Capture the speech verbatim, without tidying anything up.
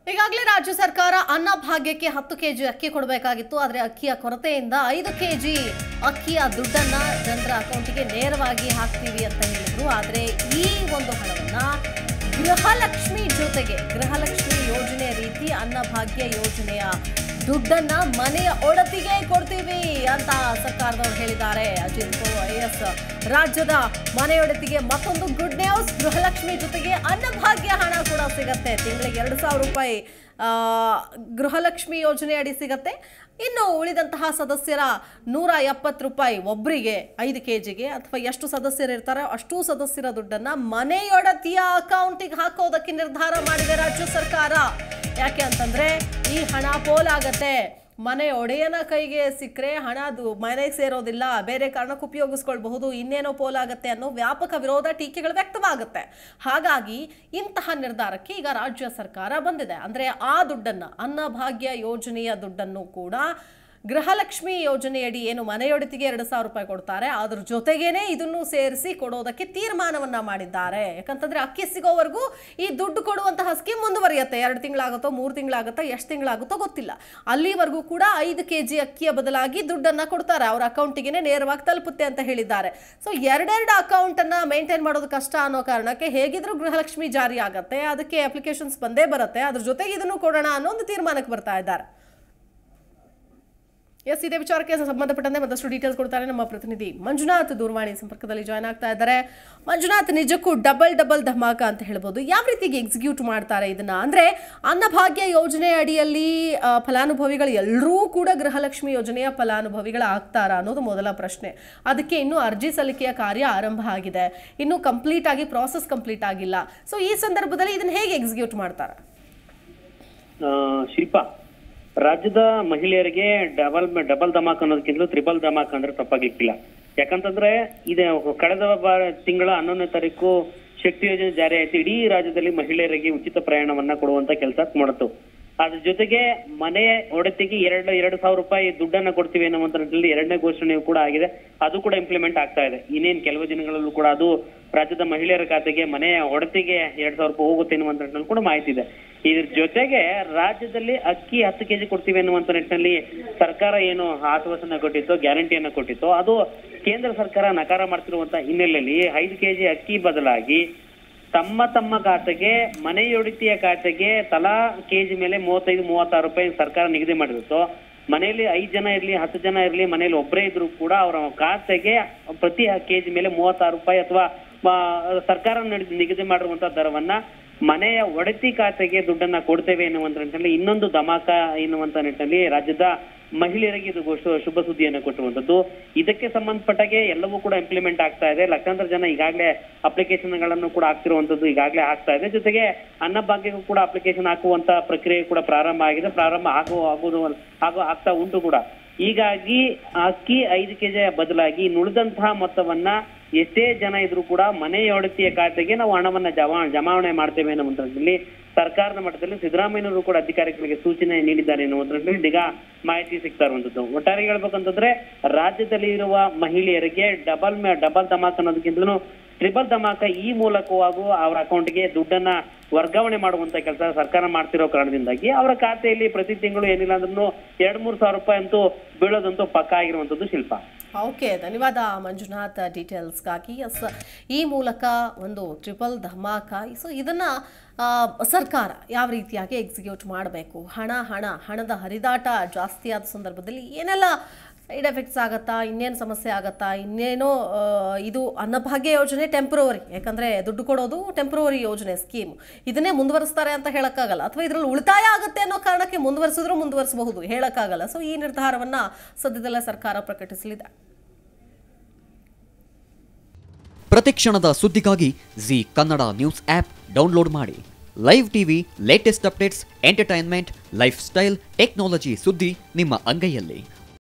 ಈಗಾಗಲೇ ರಾಜ್ಯ ಸರ್ಕಾರ ಅನ್ನಭಾಗ್ಯಕ್ಕೆ ಹತ್ತು ಕೆಜಿ ಅಕ್ಕಿ ಕೊಡಬೇಕಾಗಿತ್ತು. ಆದರೆ ಅಕ್ಕಿಯ ಕೊರತೆಯಿಂದ ಐದು ಕೆಜಿ ಅಕ್ಕಿಯ ದುಡ್ಡನ್ನ ಜನರ ಅಕೌಂಟಿಗೆ ನೇರವಾಗಿ ಹಾಕ್ತೀವಿ ಅಂತ ಹೇಳಿದ್ರು. ಆದರೆ ಈ ಒಂದು ಹಣವನ್ನ ಗೃಹಲಕ್ಷ್ಮಿ ಜೊತೆಗೆ ಗೃಹಲಕ್ಷ್ಮಿ ಯೋಜನೆ ರೀತಿ ಅನ್ನಭಾಗ್ಯ ಯೋಜನೆಯ ದುಡ್ಡನ್ನ ಮನೆಯ ಒಡತಿಗೆ ಕೊಡ್ತೀವಿ ಅಂತ ಸರ್ಕಾರದವರು ಹೇಳಿದ್ದಾರೆ. ಅಜಿತ್ ಐಎಸ್ ರಾಜ್ಯದ ಮನೆಯೊಡತಿಗೆ ಮತ್ತೊಂದು ಗುಡ್ ನ್ಯೂಸ್. ಗೃಹಲಕ್ಷ್ಮಿ ಜೊತೆಗೆ ಅನ್ನಭಾಗ್ಯ ಹಣ ಕೂಡ ಸಿಗತ್ತೆ. ತಿಂಗಳಿಗೆ ಎರಡು ಸಾವಿರ ರೂಪಾಯಿ ಗೃಹಲಕ್ಷ್ಮಿ ಯೋಜನೆ ಅಡಿ ಸಿಗತ್ತೆ. ಇನ್ನು ಉಳಿದಂತಹ ಸದಸ್ಯರ ನೂರ ಎಪ್ಪತ್ತು ರೂಪಾಯಿ ಒಬ್ಬರಿಗೆ ಐದು ಕೆಜಿಗೆ ಅಥವಾ ಎಷ್ಟು ಸದಸ್ಯರು ಇರ್ತಾರೋ ಅಷ್ಟು ಸದಸ್ಯರ ದುಡ್ಡನ್ನ ಮನೆಯೊಡತಿಯ ಅಕೌಂಟಿಗೆ ಹಾಕೋದಕ್ಕೆ ನಿರ್ಧಾರ ಮಾಡಿದೆ ರಾಜ್ಯ ಸರ್ಕಾರ. ಯಾಕೆ ಅಂತಂದ್ರೆ ಈ ಹಣ ಪೋಲಾಗತ್ತೆ. ಮನೆ ಒಡೆಯನ ಕೈಗೆ ಸಿಕ್ಕರೆ ಹಣ ಅದು ಮನೆಗೆ ಸೇರೋದಿಲ್ಲ, ಬೇರೆ ಕಾರಣಕ್ಕೆ ಉಪಯೋಗಿಸ್ಕೊಳ್ಬಹುದು, ಇನ್ನೇನೋ ಪೋಲಾಗತ್ತೆ ಅನ್ನೋ ವ್ಯಾಪಕ ವಿರೋಧ ಟೀಕೆಗಳು ವ್ಯಕ್ತವಾಗುತ್ತೆ. ಹಾಗಾಗಿ ಇಂತಹ ನಿರ್ಧಾರಕ್ಕೆ ಈಗ ರಾಜ್ಯ ಸರ್ಕಾರ ಬಂದಿದೆ. ಅಂದ್ರೆ ಆ ದುಡ್ಡನ್ನ ಅನ್ನಭಾಗ್ಯ ಯೋಜನೆಯ ದುಡ್ಡನ್ನು ಕೂಡ ಗೃಹಲಕ್ಷ್ಮಿ ಯೋಜನೆಯಡಿ ಏನು ಮನೆಯೊಡತಿಗೆ ಎರಡು ಸಾವಿರ ರೂಪಾಯಿ ಕೊಡ್ತಾರೆ ಅದ್ರ ಜೊತೆಗೇನೆ ಇದನ್ನು ಸೇರಿಸಿ ಕೊಡೋದಕ್ಕೆ ತೀರ್ಮಾನವನ್ನ ಮಾಡಿದ್ದಾರೆ. ಯಾಕಂತಂದ್ರೆ ಅಕ್ಕಿ ಸಿಗೋವರೆಗೂ ಈ ದುಡ್ಡು ಕೊಡುವಂತಹ ಸ್ಕೀಮ್ ಮುಂದುವರಿಯುತ್ತೆ. ಎರಡು ತಿಂಗಳಾಗುತ್ತೋ ಮೂರು ತಿಂಗಳಾಗುತ್ತೋ ಎಷ್ಟು ತಿಂಗಳಾಗುತ್ತೋ ಗೊತ್ತಿಲ್ಲ. ಅಲ್ಲಿವರೆಗೂ ಕೂಡ ಐದು ಕೆಜಿ ಅಕ್ಕಿಯ ಬದಲಾಗಿ ದುಡ್ಡನ್ನ ಕೊಡ್ತಾರೆ, ಅವ್ರ ಅಕೌಂಟಿಗೆ ನೇರವಾಗಿ ತಲುಪುತ್ತೆ ಅಂತ ಹೇಳಿದ್ದಾರೆ. ಸೊ ಎರಡೆರಡು ಅಕೌಂಟ್ ಅನ್ನ ಮೇಂಟೈನ್ ಮಾಡೋದು ಕಷ್ಟ ಅನ್ನೋ ಕಾರಣಕ್ಕೆ ಹೇಗಿದ್ರು ಗೃಹಲಕ್ಷ್ಮಿ ಜಾರಿ ಆಗತ್ತೆ, ಅದಕ್ಕೆ ಅಪ್ಲಿಕೇಶನ್ಸ್ ಬಂದೇ ಬರುತ್ತೆ, ಅದ್ರ ಜೊತೆಗೆ ಇದನ್ನು ಕೊಡೋಣ ಅನ್ನೋ ಒಂದು ತೀರ್ಮಾನಕ್ಕೆ ಬರ್ತಾ ಇದ್ದಾರೆ. ಎಸ್, ಇದೇ ವಿಚಾರಕ್ಕೆ ಸಂಬಂಧಪಟ್ಟಂತೆ ಮತ್ತಷ್ಟು ಡೀಟೇಲ್ಸ್ ಕೊಡ್ತಾರೆ ನಮ್ಮ ಪ್ರತಿನಿಧಿ ಮಂಜುನಾಥ್. ದೂರವಾಣಿ ಸಂಪರ್ಕದಲ್ಲಿ ಜಾಯ್ನ್ ಆಗ್ತಾ ಇದ್ದಾರೆ. ಮಂಜುನಾಥ್, ನಿಜಕ್ಕೂ ಡಬಲ್ ಡಬಲ್ ಧಮಾಕ ಅಂತ ಹೇಳ್ಬೋದು. ಯಾವ ರೀತಿಗೆ ಎಕ್ಸಿಕ್ಯೂಟ್ ಮಾಡ್ತಾರೆ ಇದನ್ನ? ಅಂದ್ರೆ ಅನ್ನಭಾಗ್ಯ ಯೋಜನೆ ಅಡಿಯಲ್ಲಿ ಫಲಾನುಭವಿಗಳು ಎಲ್ಲರೂ ಕೂಡ ಗೃಹಲಕ್ಷ್ಮಿ ಯೋಜನೆಯ ಫಲಾನುಭವಿಗಳ ಆಗ್ತಾರಾ ಅನ್ನೋದು ಮೊದಲ ಪ್ರಶ್ನೆ. ಅದಕ್ಕೆ ಇನ್ನು ಅರ್ಜಿ ಸಲ್ಲಿಕೆಯ ಕಾರ್ಯ ಆರಂಭ ಆಗಿದೆ, ಇನ್ನು ಕಂಪ್ಲೀಟ್ ಆಗಿ ಪ್ರಾಸೆಸ್ ಕಂಪ್ಲೀಟ್ ಆಗಿಲ್ಲ. ಸೊ ಈ ಸಂದರ್ಭದಲ್ಲಿ ಇದನ್ನ ಹೇಗೆ ಎಕ್ಸಿಕ್ಯೂಟ್ ಮಾಡ್ತಾರೆ? ಶಿಲ್ಪಾ, ರಾಜ್ಯದ ಮಹಿಳೆಯರಿಗೆ ಡಬಲ್ ಡಬಲ್ ಧಮಾಕ್ ಅನ್ನೋದಕ್ಕಿಂತಲೂ ತ್ರಿಬಲ್ ಧಮಾಕ್ ಅಂದ್ರೆ ತಪ್ಪಾಗ್ಲಿಕ್ಕಿಲ್ಲ. ಯಾಕಂತಂದ್ರೆ ಇದು ಕಳೆದ ತಿಂಗಳ ಹನ್ನೊಂದನೇ ತಾರೀಕು ಶಕ್ತಿ ಯೋಜನೆ ಜಾರಿ ಆಯ್ತು. ಇಡೀ ರಾಜ್ಯದಲ್ಲಿ ಮಹಿಳೆಯರಿಗೆ ಉಚಿತ ಪ್ರಯಾಣವನ್ನ ಕೊಡುವಂತ ಕೆಲಸ ಮಾಡಿತು. ಅದ್ರ ಜೊತೆಗೆ ಮನೆ ಒಡತಿಗೆ ಎರಡು ಎರಡು ಸಾವಿರ ರೂಪಾಯಿ ದುಡ್ಡನ್ನ ಕೊಡ್ತೀವಿ ಅನ್ನುವಂತ ನಿಟ್ಟಿನಲ್ಲಿ ಎರಡನೇ ಘೋಷಣೆಯೂ ಕೂಡ ಆಗಿದೆ. ಅದು ಕೂಡ ಇಂಪ್ಲಿಮೆಂಟ್ ಆಗ್ತಾ ಇದೆ. ಇನ್ನೇನ್ ಕೆಲವು ದಿನಗಳಲ್ಲೂ ಕೂಡ ಅದು ರಾಜ್ಯದ ಮಹಿಳೆಯರ ಖಾತೆಗೆ ಮನೆಯ ಒಡತಿಗೆ ಎರಡ್ ಸಾವಿರ ರೂಪಾಯಿ ಹೋಗುತ್ತೆ ಎನ್ನುವಂತ ನಿಟ್ಟಿನಲ್ಲಿ ಕೂಡ ಮಾಹಿತಿ ಇದೆ. ಇದ್ರ ಜೊತೆಗೆ ರಾಜ್ಯದಲ್ಲಿ ಅಕ್ಕಿ ಹತ್ತು ಕೆಜಿ ಕೊಡ್ತೀವಿ ಅನ್ನುವಂತ ನಿಟ್ಟಿನಲ್ಲಿ ಸರ್ಕಾರ ಏನು ಆಶ್ವಾಸನೆ ಕೊಟ್ಟಿತ್ತು, ಗ್ಯಾರಂಟಿಯನ್ನ ಕೊಟ್ಟಿತ್ತು, ಅದು ಕೇಂದ್ರ ಸರ್ಕಾರ ನಕಾರ ಮಾಡ್ತಿರುವಂತ ಹಿನ್ನೆಲೆಯಲ್ಲಿ ಐದು ಕೆಜಿ ಅಕ್ಕಿ ಬದಲಾಗಿ ತಮ್ಮ ತಮ್ಮ ಖಾತೆಗೆ ಮನೆಯೊಡತಿಯ ಖಾತೆಗೆ ತಲಾ ಕೆಜಿ ಮೇಲೆ ಮೂವತ್ತೈದು ಮೂವತ್ತಾರು ರೂಪಾಯಿ ಸರ್ಕಾರ ನಿಗದಿ ಮಾಡಿರುತ್ತೋ, ಮನೆಯಲ್ಲಿ ಐದು ಜನ ಇರ್ಲಿ ಹತ್ತು ಜನ ಇರ್ಲಿ ಮನೆಯಲ್ಲಿ ಒಬ್ಬರೇ ಇದ್ರು ಕೂಡ ಅವರ ಖಾತೆಗೆ ಪ್ರತಿ ಕೆಜಿ ಮೇಲೆ ಮೂವತ್ತಾರು ರೂಪಾಯಿ ಅಥವಾ ಸರ್ಕಾರ ನಿಗದಿ ಮಾಡಿರುವಂತಹ ದರವನ್ನ ಮನೆಯ ಒಡತಿ ಖಾತೆಗೆ ದುಡ್ಡನ್ನ ಕೊಡ್ತೇವೆ ಎನ್ನುವಂತ ನಿಟ್ಟಿನಲ್ಲಿ ಇನ್ನೊಂದು ಧಮಾಕ ಎನ್ನುವಂತ ನಿಟ್ಟಿನಲ್ಲಿ ರಾಜ್ಯದ ಮಹಿಳೆಯರಿಗೆ ಇದು ಶುಭ ಸುದ್ದಿಯನ್ನು ಕೊಟ್ಟಿರುವಂತದ್ದು. ಇದಕ್ಕೆ ಸಂಬಂಧಪಟ್ಟಾಗೆ ಎಲ್ಲವೂ ಕೂಡ ಇಂಪ್ಲಿಮೆಂಟ್ ಆಗ್ತಾ ಇದೆ. ಲಕ್ಷಾಂತರ ಜನ ಈಗಾಗಲೇ ಅಪ್ಲಿಕೇಶನ್ ಗಳನ್ನು ಕೂಡ ಹಾಕ್ತಿರುವಂತದ್ದು ಈಗಾಗಲೇ ಆಗ್ತಾ ಇದೆ. ಜೊತೆಗೆ ಅನ್ನಭಾಗ್ಯಕ್ಕೂ ಕೂಡ ಅಪ್ಲಿಕೇಶನ್ ಹಾಕುವಂತ ಪ್ರಕ್ರಿಯೆ ಕೂಡ ಪ್ರಾರಂಭ ಆಗಿದೆ, ಪ್ರಾರಂಭ ಆಗೋ ಆಗೋದು ಆಗೋ ಆಗ್ತಾ ಉಂಟು ಕೂಡ. ಹೀಗಾಗಿ ಅಕ್ಕಿ ಐದು ಕೆಜಿ ಬದಲಾಗಿ ನುಳಿದಂತಹ ಮೊತ್ತವನ್ನ ಎಷ್ಟೇ ಜನ ಇದ್ರು ಕೂಡ ಮನೆಯೊಡತಿಯ ಖಾತೆಗೆ ನಾವು ಹಣವನ್ನ ಜಮಾ ಜಮಾವಣೆ ಮಾಡ್ತೇವೆ ಅನ್ನುವಂಥದ್ರಲ್ಲಿ ಸರ್ಕಾರದ ಮಟ್ಟದಲ್ಲಿ ಸಿದ್ದರಾಮಯ್ಯನವರು ಕೂಡ ಅಧಿಕಾರಿಗಳಿಗೆ ಸೂಚನೆ ನೀಡಿದ್ದಾರೆ ಎನ್ನುವುದರಲ್ಲಿ ಇದೀಗ ಮಾಹಿತಿ ಸಿಗ್ತಾ ಇರುವಂತದ್ದು. ಒಟ್ಟಾರೆ ಹೇಳ್ಬೇಕಂತಂದ್ರೆ ರಾಜ್ಯದಲ್ಲಿ ಇರುವ ಮಹಿಳೆಯರಿಗೆ ಡಬಲ್ ಡಬಲ್ ಧಮಾಕ್ ಅನ್ನೋದಕ್ಕಿಂತಲೂ ಟ್ರಿಬಲ್ ಧಮಾಕ ಈ ಮೂಲಕವಾಗೂ ಅವರ ಅಕೌಂಟ್ಗೆ ದುಡ್ಡನ್ನ ವರ್ಗಾವಣೆ ಮಾಡುವಂತ ಕೆಲಸ ಸರ್ಕಾರ ಮಾಡ್ತಿರೋ ಕಾರಣದಿಂದಾಗಿ ಅವರ ಖಾತೆಯಲ್ಲಿ ಪ್ರತಿ ತಿಂಗಳು ಏನಿಲ್ಲ ಅಂದ್ರೂ ಎರಡ್ ಮೂರ್ ಸಾವಿರ ರೂಪಾಯಿ ಅಂತೂ ಬೀಳೋದಂತೂ ಪಕ್ಕ ಆಗಿರುವಂತದ್ದು. ಶಿಲ್ಪ, ಓಕೆ, ಧನ್ಯವಾದ ಮಂಜುನಾಥ್ ಡೀಟೇಲ್ಸ್ಗಾಗಿ. ಎಸ್, ಈ ಮೂಲಕ ಒಂದು ಟ್ರಿಪಲ್ ಧಮಾಕ. ಸೊ ಇದನ್ನ ಸರ್ಕಾರ ಯಾವ ರೀತಿಯಾಗಿ ಎಕ್ಸಿಕ್ಯೂಟ್ ಮಾಡಬೇಕು, ಹಣ ಹಣ ಹಣದ ಹರಿದಾಟ ಜಾಸ್ತಿ ಆದ ಸಂದರ್ಭದಲ್ಲಿ ಏನೆಲ್ಲ ಸೈಡ್ ಎಫೆಕ್ಟ್ಸ್ ಆಗತ್ತಾ, ಇನ್ನೇನು ಸಮಸ್ಯೆ ಆಗತ್ತಾ, ಇನ್ನೇನೋ ಇದು ಅನ್ನಭಾಗ್ಯ ಯೋಜನೆ ಟೆಂಪ್ರವರಿ, ಯಾಕಂದರೆ ದುಡ್ಡು ಕೊಡೋದು ಟೆಂಪ್ರವರಿ ಯೋಜನೆ ಸ್ಕೀಮ್, ಇದನ್ನೇ ಮುಂದುವರಿಸ್ತಾರೆ ಅಂತ ಹೇಳೋಕ್ಕಾಗಲ್ಲ, ಅಥವಾ ಇದರಲ್ಲಿ ಉಳಿತಾಯ ಆಗುತ್ತೆ ಅನ್ನೋ ಕಾರಣಕ್ಕೆ ಮುಂದುವರಿಸಿದ್ರು ಮುಂದುವರಿಸಬಹುದು, ಹೇಳೋಕ್ಕಾಗಲ್ಲ. ಸೊ ಈ ನಿರ್ಧಾರವನ್ನು ಸದ್ಯದಲ್ಲೇ ಸರ್ಕಾರ ಪ್ರಕಟಿಸಲಿದೆ. ಪ್ರತಿಕ್ಷಣದ ಸುದ್ದಿಗಾಗಿ Zee Kannada news app download ಮಾಡಿ. Live TV, latest updates, entertainment, lifestyle, technology ಸುದ್ದಿ ನಿಮ್ಮ ಅಂಗೈಯಲ್ಲಿ.